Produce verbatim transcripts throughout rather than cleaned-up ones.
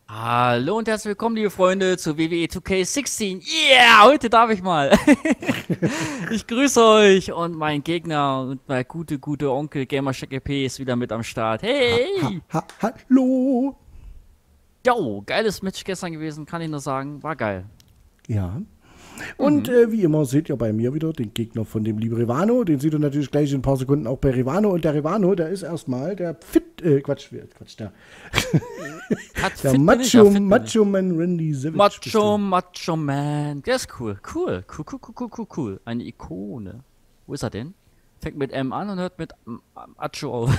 Hallo und herzlich willkommen, liebe Freunde, zu W W E zwei K sechzehn. Yeah, heute darf ich mal. Ich grüße euch und mein Gegner und mein gute, gute Onkel Gamercheck E P ist wieder mit am Start. Ha, ha, Hey! ha, hallo. Jo, geiles Match gestern gewesen, kann ich nur sagen. War geil. Ja. Und Mhm. äh, wie immer seht ihr bei mir wieder den Gegner von dem lieben Rivano. Den seht ihr natürlich gleich in ein paar Sekunden auch bei Rivano. Und der Rivano, der ist erstmal der Fit, äh, Quatsch, wer- Quatsch, der, Hat der fit bin ich, ja, Macho, fit bin ich. Macho Man Randy Savage. bist Macho, du. Macho Man. Der ist cool. Cool. Cool, cool, cool, cool, cool, cool. Eine Ikone. Wo ist er denn? Fängt mit M an und hört mit M- Macho auf.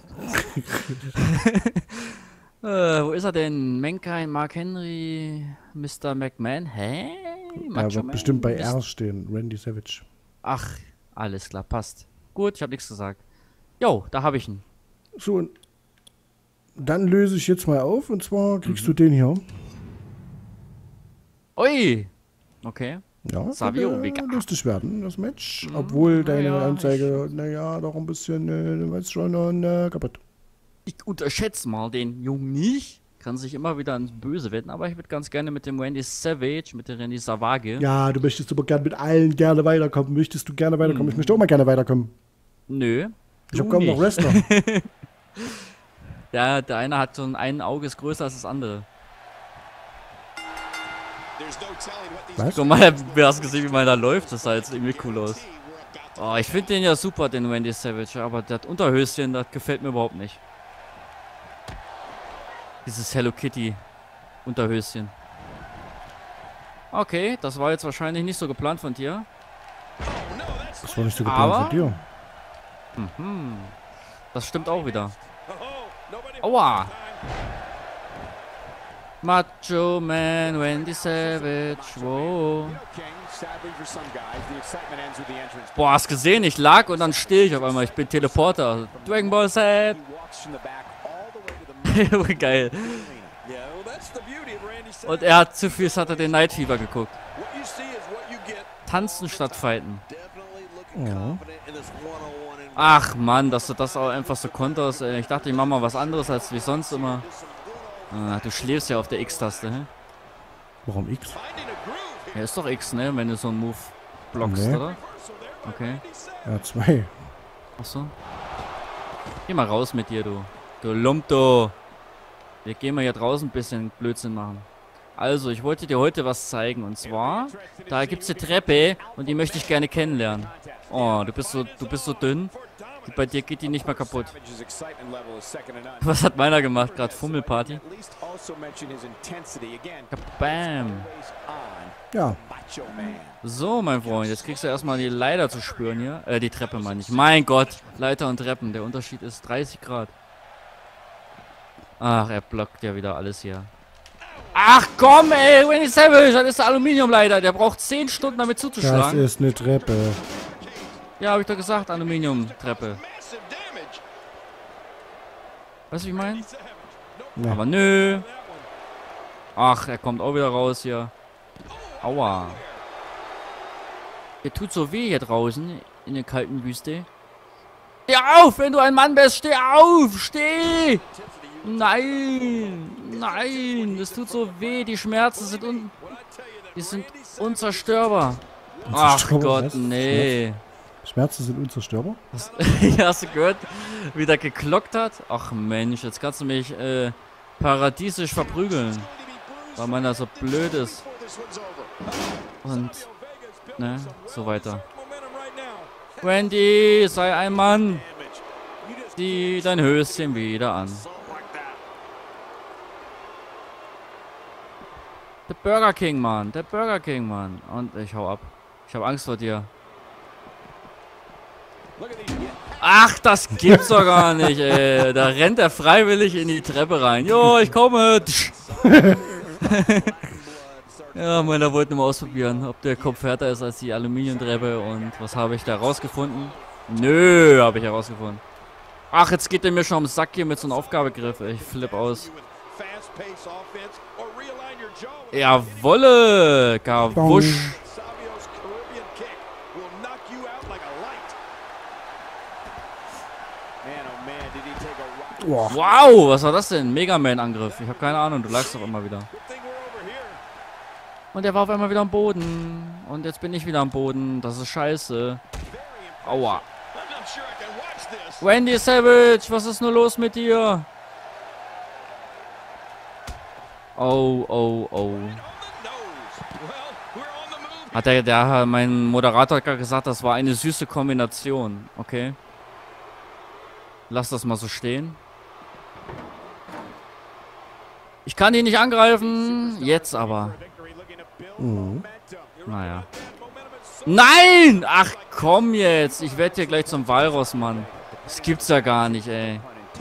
Äh, wo ist er denn? Mankind, Mark Henry, Mister McMahon? Hä? Er Macho wird Man? bestimmt bei Mist- R stehen, Randy Savage. Ach, alles klar, passt. Gut, ich habe nichts gesagt. Jo, da habe ich ihn. So, und dann löse ich jetzt mal auf. Und zwar kriegst Mhm. du den hier. Ui! Okay. Ja, Savio wird, äh, Vega. lustig werden, das Match. Mhm, Obwohl deine naja, Anzeige, naja, doch ein bisschen, äh, du weißt schon, äh, kaputt. Ich unterschätze mal den Jungen nicht. Kann sich immer wieder ins Böse wenden, aber ich würde ganz gerne mit dem Randy Savage, mit dem Randy Savage. Ja, du möchtest aber gern mit allen gerne weiterkommen. Möchtest du gerne weiterkommen? Hm. Ich möchte auch mal gerne weiterkommen. Nö. Ich du habe kaum noch nicht. Wrestler. Der, der eine hat so ein, ein Auge ist größer als das andere. Was? Guck mal, wer hast gesehen, wie man da läuft? Das sah jetzt irgendwie cool aus. Oh, ich finde den ja super, den Randy Savage, aber das Unterhöschen, das gefällt mir überhaupt nicht. Dieses Hello Kitty Unterhöschen. Okay, das war jetzt wahrscheinlich nicht so geplant von dir. Das war nicht so geplant Aber- von dir. Mhm. Das stimmt auch wieder. Aua! Macho Man, Randy Savage, wow. Boah, hast gesehen, ich lag und dann stehe ich auf einmal. Ich bin Teleporter. Dragon Ball Z. Geil. Und er hat zu viel, hat er den Night Fever geguckt. Tanzen statt fighten. Ja. Ach Mann, dass du das auch einfach so konterst. Ey. Ich dachte, ich mach mal was anderes als wie sonst immer. Ah, du schläfst ja auf der X-Taste, hä? Warum X? Ja, ist doch X, ne? Wenn du so einen Move blockst, Nee. oder? Okay. Ja, zwei. Achso. Geh mal raus mit dir, du. Du Lumpto. Wir gehen mal hier draußen ein bisschen Blödsinn machen. Also, ich wollte dir heute was zeigen. Und zwar, da gibt's eine Treppe und die möchte ich gerne kennenlernen. Oh, du bist so, du bist so dünn. Und bei dir geht die nicht mehr kaputt. Was hat meiner gemacht? Gerade Fummelparty. Bam. Ja. So, mein Freund, jetzt kriegst du erstmal die Leiter zu spüren hier. Äh, die Treppe meine ich. Mein Gott, Leiter und Treppen. Der Unterschied ist dreißig Grad. Ach, er blockt ja wieder alles hier. Ach komm, ey, Randy Savage, das ist der Aluminiumleiter. Der braucht zehn Stunden damit Das zuzuschlagen. ist eine Treppe. Ja, habe ich doch gesagt, Aluminiumtreppe. Weißt du, wie ich meine? Nee. Aber nö. Ach, er kommt auch wieder raus hier. Aua. Der tut so weh hier draußen in der kalten Wüste. Steh auf, wenn du ein Mann bist. Steh auf, steh. Nein, nein, das tut so weh. Die Schmerzen sind un die sind unzerstörbar. Ach Unzerstörbar, Gott, was? nee. Schmerzen sind unzerstörbar? Hast, hast du gehört, wie der geklockt hat? Ach Mensch, jetzt kannst du mich äh, paradiesisch verprügeln. Weil man da so blöd ist. Und, ne, so weiter. Randy, sei ein Mann. Zieh dein Höschen wieder an. Der Burger King, Mann. Der Burger King, Mann. Und ich hau ab. Ich habe Angst vor dir. Ach, das gibt's doch gar nicht, ey. Da rennt er freiwillig in die Treppe rein. Jo, ich komme. Ja, meiner wollte nur mal ausprobieren, ob der Kopf härter ist als die Aluminiumtreppe. Und was habe ich da rausgefunden? Nö, habe ich herausgefunden. Ach, jetzt geht er mir schon am Sack hier mit so einem Aufgabegriff. Ich flipp aus. Jawolle, Kawusch. Boah. Wow, was war das denn? Mega Man-Angriff. Ich habe keine Ahnung, du lagst doch immer wieder. Und er war auf einmal wieder am Boden. Und jetzt bin ich wieder am Boden. Das ist scheiße. Aua. Randy Savage, was ist nur los mit dir? Oh, oh, oh. Hat der, der, mein Moderator hat gerade gesagt, das war eine süße Kombination. Okay. Lass das mal so stehen. Ich kann ihn nicht angreifen. Jetzt aber. Mhm. Naja. Nein! Ach komm jetzt. Ich werde hier gleich zum Walross, Mann. Das gibt's ja gar nicht, ey.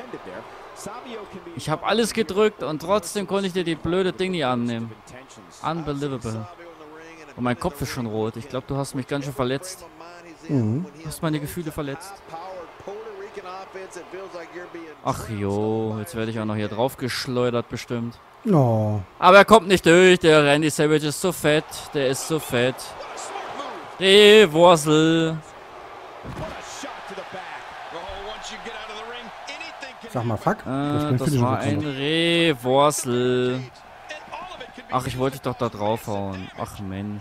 Ich habe alles gedrückt und trotzdem konnte ich dir die blöde Ding nie annehmen. Unbelievable. Und mein Kopf ist schon rot. Ich glaube, du hast mich ganz schön verletzt. Mhm. Du hast meine Gefühle verletzt. Ach jo, jetzt werde ich auch noch hier drauf geschleudert bestimmt. Oh. Aber er kommt nicht durch. Der Randy Savage ist so fett. Der ist so fett. Reversal. Sag mal, fuck. Äh, das war ein Reversal. Ach, ich wollte dich doch da draufhauen. Ach Mensch.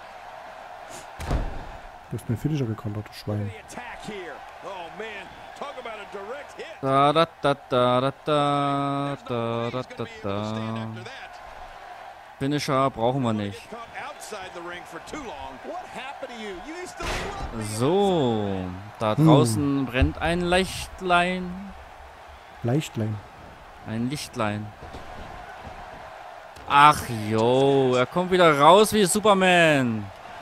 Du hast mir Finisher gekontert, du Schwein. Da da da da da da da da da da. Finisher brauchen wir nicht. So, da draußen hm. brennt ein Lichtlein. Leichtlein. Ein Lichtlein. Ach jo, er kommt wieder raus wie Superman.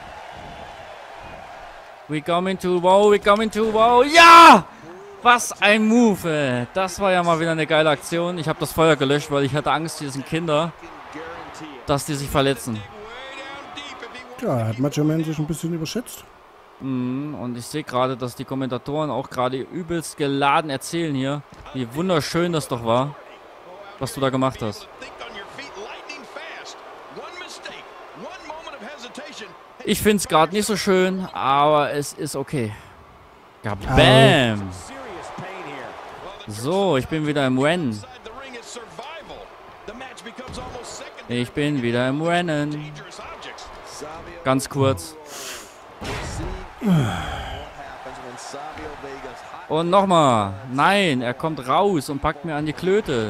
We coming to wow, we coming to wow. Ja! Was ein Move, ey. Das war ja mal wieder eine geile Aktion. Ich habe das Feuer gelöscht, weil ich hatte Angst, diesen Kinder, dass die sich verletzen. Ja, hat Macho Man sich ein bisschen überschätzt. Mm, und ich sehe gerade, dass die Kommentatoren auch gerade übelst geladen erzählen hier, wie wunderschön das doch war, was du da gemacht hast. Ich finde es gerade nicht so schön, aber es ist okay. Ja, bam! So, ich bin wieder im Rennen. Ich bin wieder im Rennen. Ganz kurz. Und nochmal. Nein, er kommt raus und packt mir an die Klöte.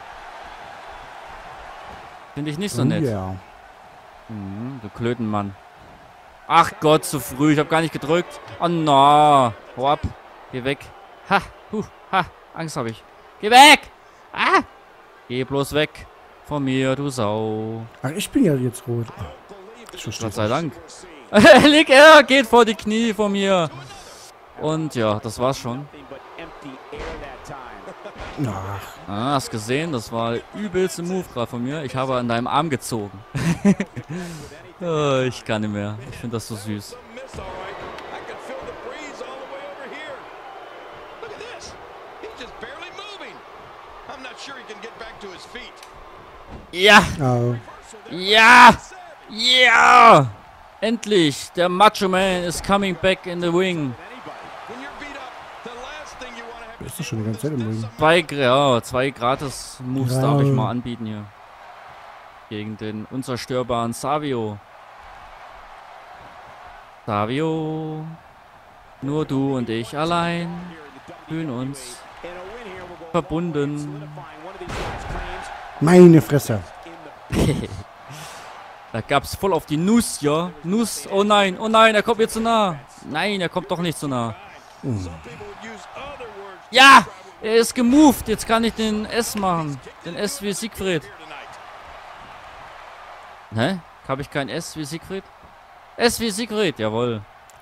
Finde ich nicht so nett. Oh, yeah. Mhm, du Klötenmann. Ach Gott, zu früh. Ich habe gar nicht gedrückt. Oh no. Hau ab. Geh weg. Ha. Huh. Ha. Angst habe ich. Geh weg. Ah. Geh bloß weg. Von mir, du Sau. Ach, ich bin ja jetzt rot. Gott sei Dank. Leg er. Geht vor die Knie von mir. Und ja, das war's schon. Ach. Ah, hast gesehen? Das war der übelste Move gerade von mir. Ich habe an deinem Arm gezogen. Oh, ich kann nicht mehr. Ich finde das so süß. Ja! Oh. Ja! Ja! Endlich! Der Macho Man is coming back in the ring. Ist das schon die ganze Zeit im Ring? Zwei, ja, zwei Gratis-Moves ja. darf ich mal anbieten hier. Gegen den unzerstörbaren Savio. Savio. Nur du und ich allein fühlen uns verbunden. Meine Fresse. Da gab's voll auf die Nuss, ja. Nuss, oh nein, oh nein, er kommt mir zu nah. Nein, er kommt doch nicht zu nah. Hm. Ja, er ist gemoved. Jetzt kann ich den S machen. Den S wie Siegfried. Hä? Habe ich kein S wie Siegfried? S wie Siegfried, jawohl.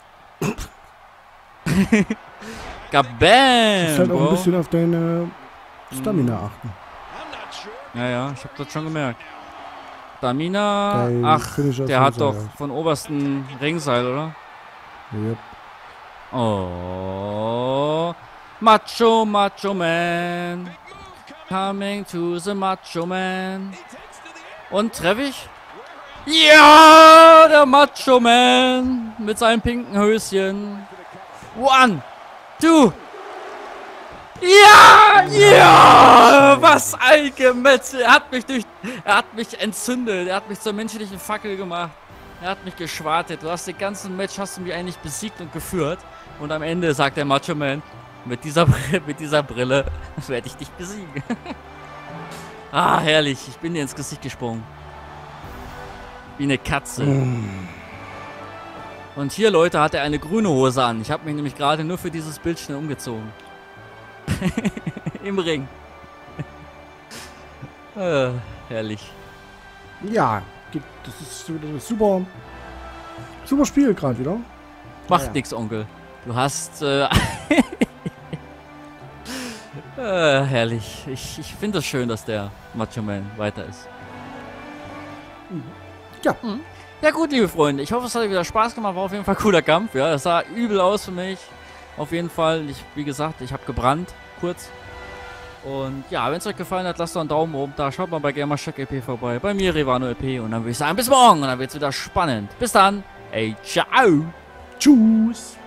Kabam! Du musst halt auch ein bisschen auf deine Stamina achten. Ja, ja, ich habe das schon gemerkt. Stamina. Dein Ach, der hat doch Ringseil. von obersten Ringseil, oder? Yep. Oh. Macho, Macho Man. Coming to the Macho Man. Und treffe ich? Ja, der Macho Man mit seinem pinken Höschen. One, two. Ja! Ja! Was ein Gemetzel! Er hat mich durch... Er hat mich entzündet. Er hat mich zur menschlichen Fackel gemacht. Er hat mich geschwartet. Du hast den ganzen Match, hast du mich eigentlich besiegt und geführt. Und am Ende sagt der Macho Man, mit dieser, mit dieser Brille werde ich dich besiegen. Ah, herrlich. Ich bin dir ins Gesicht gesprungen. Wie eine Katze. Mm. Und hier, Leute, hat er eine grüne Hose an. Ich habe mich nämlich gerade nur für dieses Bild schnell umgezogen. Im Ring. äh, herrlich. Ja, das ist ein super, super Spiel gerade wieder. Macht ja, ja. nix, Onkel. Du hast... Äh, äh, herrlich. Ich, ich finde es schön, dass der Macho Man weiter ist. Ja. Mhm. Ja gut, liebe Freunde, ich hoffe, es hat wieder Spaß gemacht, war auf jeden Fall ein cooler Kampf, ja, das sah übel aus für mich, auf jeden Fall, ich, wie gesagt, ich habe gebrannt, kurz, und ja, wenn es euch gefallen hat, lasst doch einen Daumen oben da, schaut mal bei Gamerschak L P vorbei, bei mir Revano L P, und dann würde ich sagen, bis morgen, und dann wird es wieder spannend, bis dann, ey, ciao, tschüss.